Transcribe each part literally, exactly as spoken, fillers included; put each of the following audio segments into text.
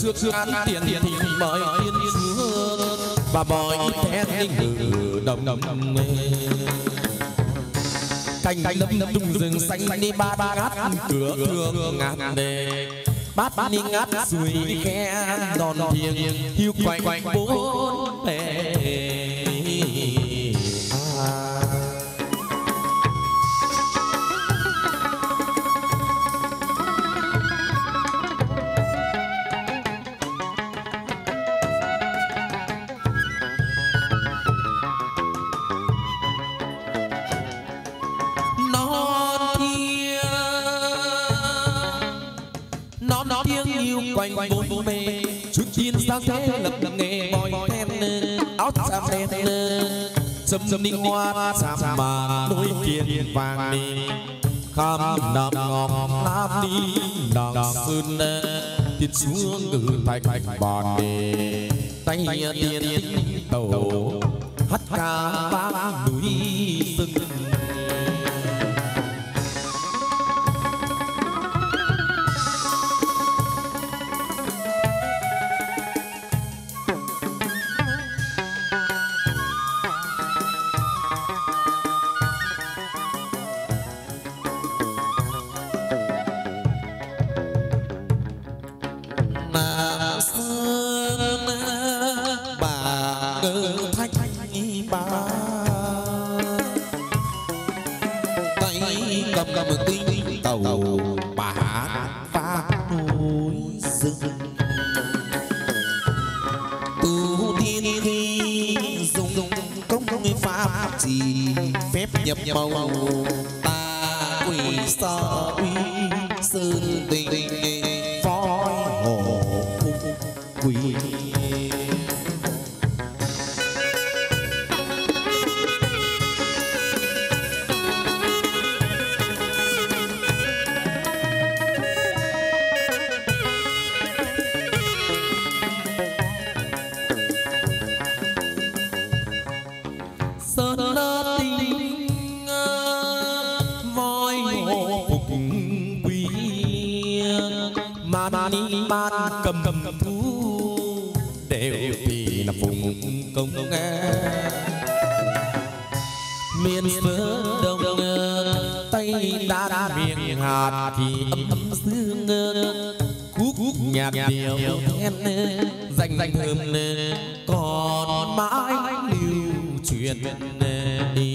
trước án tiền thì mời tiên xuống và mời thét ngự đồng đồng cành lâm lâm trùng rừng xanh đi ba ba ngát cửa thương ngát đề bát bát đi ngát suối khe đòn thiêng hiu quanh quanh bốn bề quanh quanh bốn bề trước tiên sáng thế lập lập nghề bòi then áo sam đen sâm sâm ninh hoa sam mà đôi kiên vàng đi khám nằm ngọc nam đi đằng sơn tiến xuống từ thành thành bàn đề tay tiền tàu hát ca ba núi rừng nhập màu ta quỷ sợ uy sơn tình phói hồ quỷ cầm cầm thú đều vì là phùng công nga miền phớ đông tay đá đá miệng hạt thì ấm ấm sương cú cú nhạc điệu then danh danh thơm còn mãi lưu truyền đi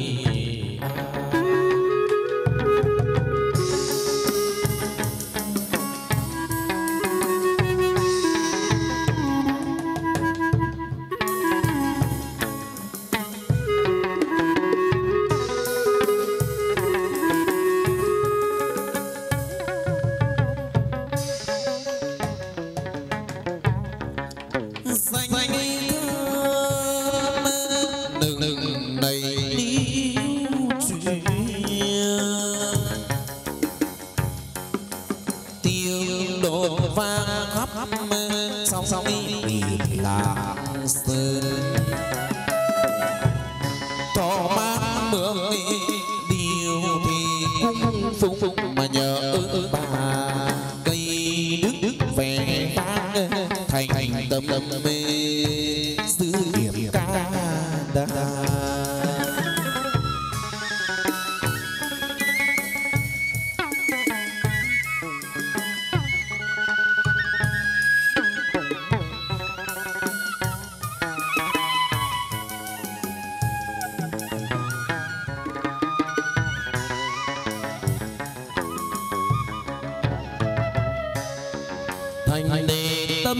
thành đề tâm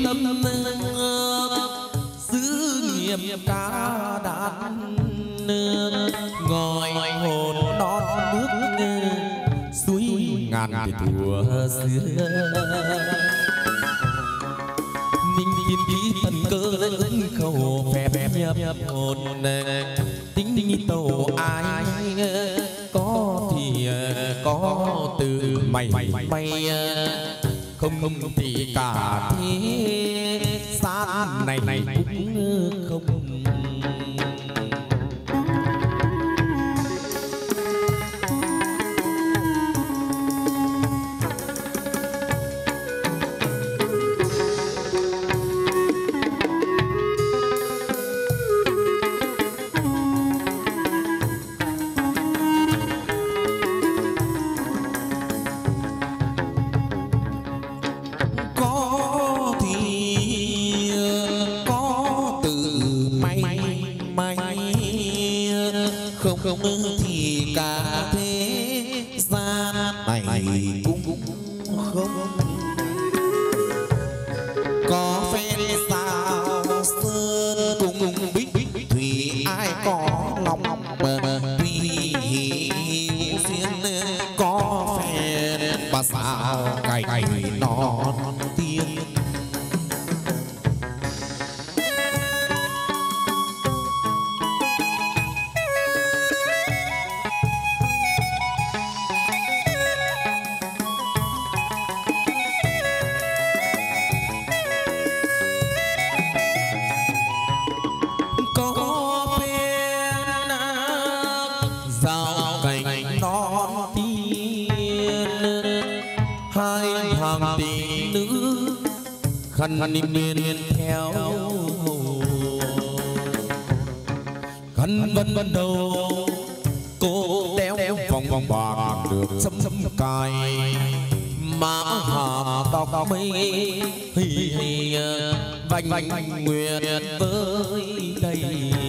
giữ nghiêm ca đàn ngòi hồn non nước suối ngàn thì thùa xưa ninh thiên khí thần cơ lên khẩu phép nhập hồn tính tính tàu ai có thì có từ mày mày không không thì cả thế gian này này cũng không không thì cả thế gian này cũng không có phen sao sơn cùng bích thủy ai có lòng bờ vì duyên có phen bà sao cày non tiên khăn miên theo khăn vân vân đầu cô đeo vòng vòng bạc được sấm sấm cài má hà tóc mây hi hi vành vành nguyện với đây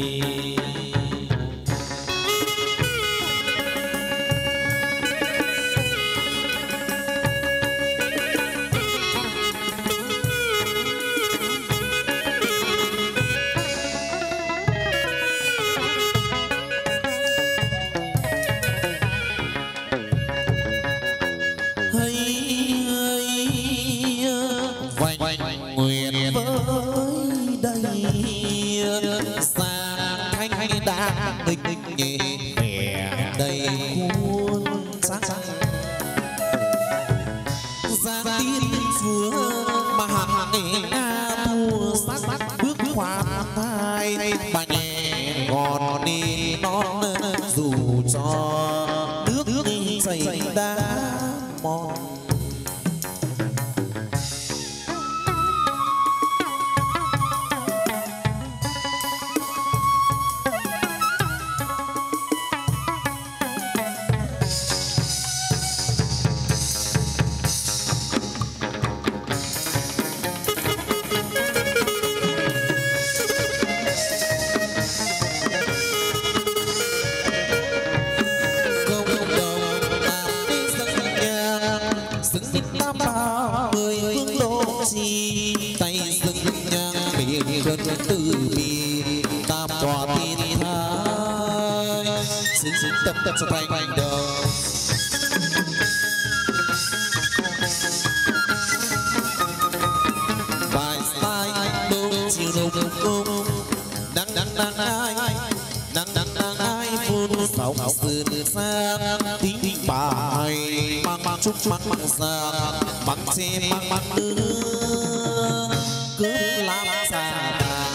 tình nhẹ vẻ đầy cuốn sáng ra tiên chúa mà hẳn nga thua sắc bước khoan thai bà nhẹ còn đi non dù cho nước nước chảy đá mòn từ bi tam tòa tiên thái xin xin tâm tâm cho thành đầu bài sai đâu chiều đâu không nắng nắng nắng ai nắng nắng nắng ai phun sóng sườn xa tiếng tiếng bài mang mang chúc mang mang xa mang xe mang mang nước cứ làm xa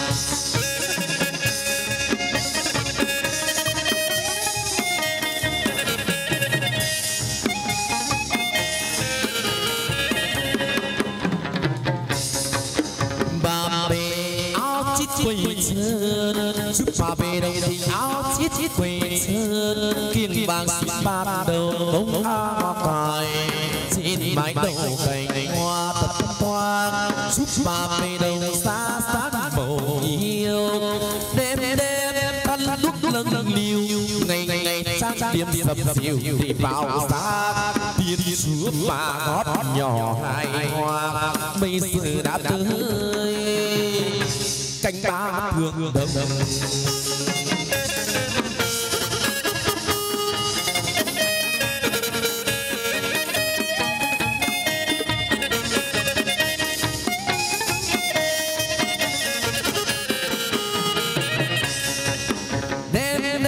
giúp bà về đây thì áo chiết chiết quê sơn kiên vàng xin ba đầu bông hoa cài trên mái đầu cành hoa tập hoa giúp bà về đâu xa xa màu yêu đêm đêm thân lúc lâng liêu ngày ngày trang điểm sập siêu thì vào xa tiền chúa bà gót nhỏ hai hoa bây giờ đã tới cánh ba thương đông đêm đêm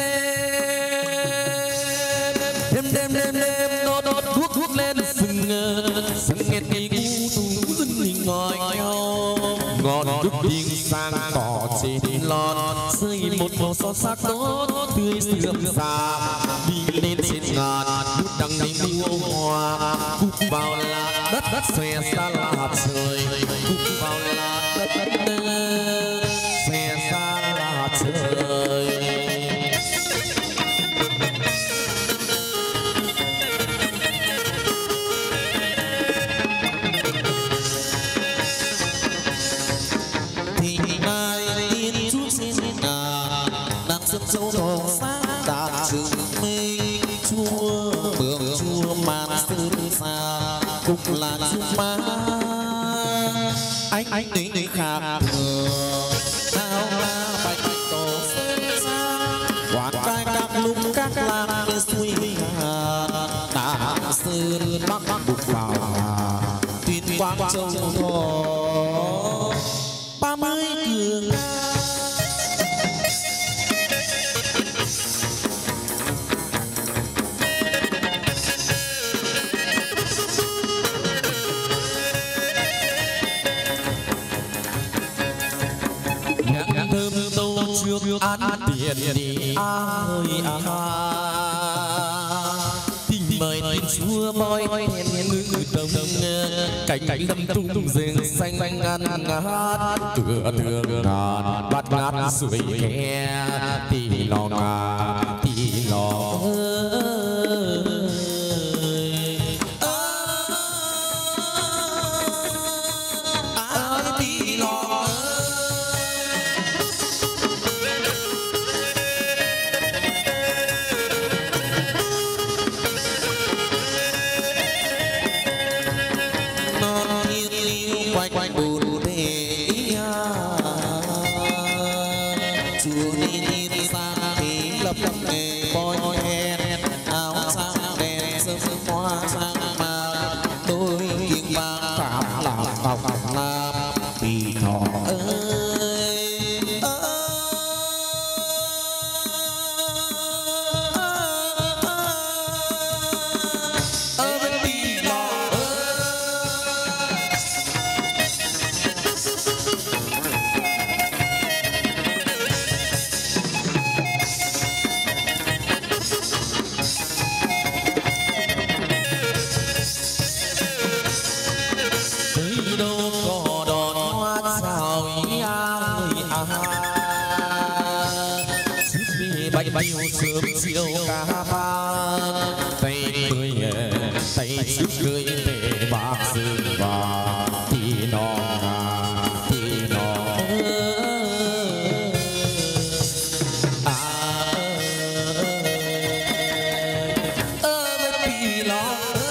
đêm đêm đêm đêm nó đốt thuốc thuốc lên sừng sừng nghe đi cú tú dưng ngồi nhau ngọn đúc điên sang tỏ trên lon xây một màu son sắc tốt tươi sương già đi lên trên ngàn bút đằng đỉnh mua hoa cúc vào là đất đất xòe xa là trời cúc vào là đất đất xòe xa là trời dấu thong sáng đạt trường anh anh đến đến khác áo bạch tổ sơn xa quán trai các lúc các lam suy hà đã sơn bắc bắc bục vào tuyên quang châu thọ ba mươi cường trước án tiền đi ơi à tình mời tình chúa voi thèn ngư đông cảnh cảnh lâm tung rừng xanh xanh ngàn ngát tựa tựa ngàn bát ngát suối khe tì lò ngà tì lò bao sớm chiều cả ba tay cười tay trước cười để bạc rừng và thì nó thì nó à ơ thì nó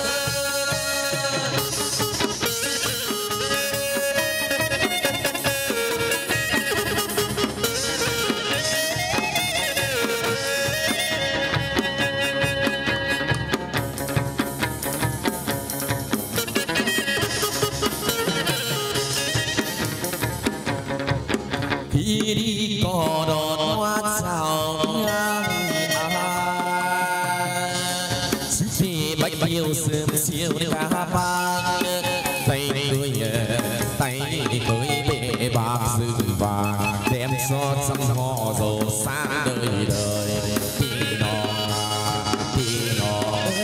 đi cò đón hoa sao chỉ bạch yêu sớm chiều cả ba tay cười tay cười bể bạc rừng vàng đem cho trăm họ giàu sang đời đời thì nó thì nó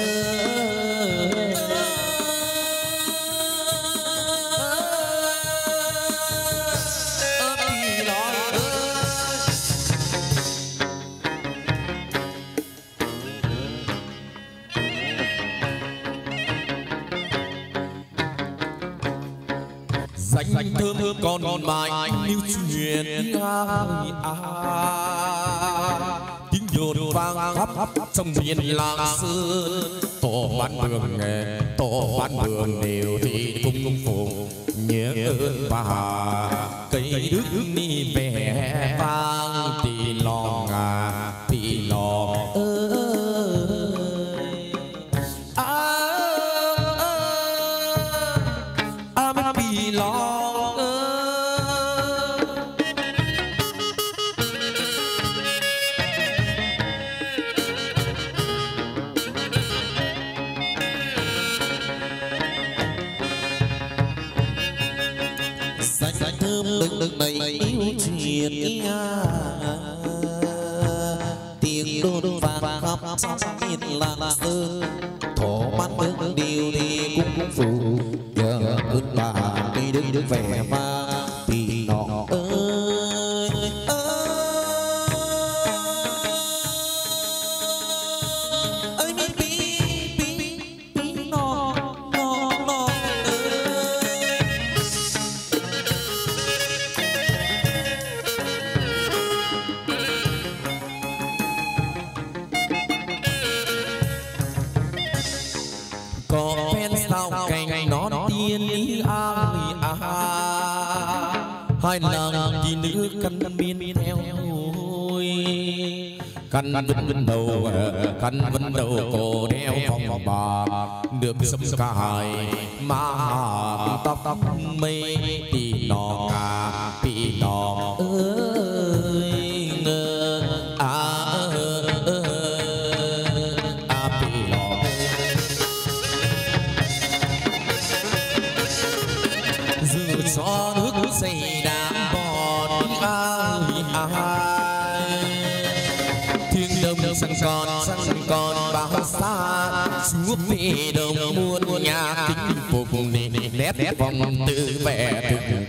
danh thơm thơm còn mãi như chuyện ai à tiếng nhột vang khắp trong miền làng sơn tổ ban đường nghề tổ ban đường đều thì cung phụng nhớ ơn bà cây đức mi vẻ vang tì lò ngà tì lò đừng đầy yêu chuyện tiếng đôn vàng khắp trong miền làng sơn thổ ban bước điều đi cung phụ nhờ ơn bà đi đứng đứng vẻ vang thì nó ơi ơi mi pi pi pi nó nó nó có phen sao cành nó tiên ý ai à hai nàng kỳ nữ căn miên theo căn vân đầu căn vân đầu cổ đeo vòng bạc được sâm cài má tóc tóc mây tì nọ cà tì nọ ơi ngơ à à tì nọ dự gió nước xây đám bọt ai ai thiên đông sang con sang con bao xa xuống về đồng muôn nhà kính phục nét vòng tự vẻ thực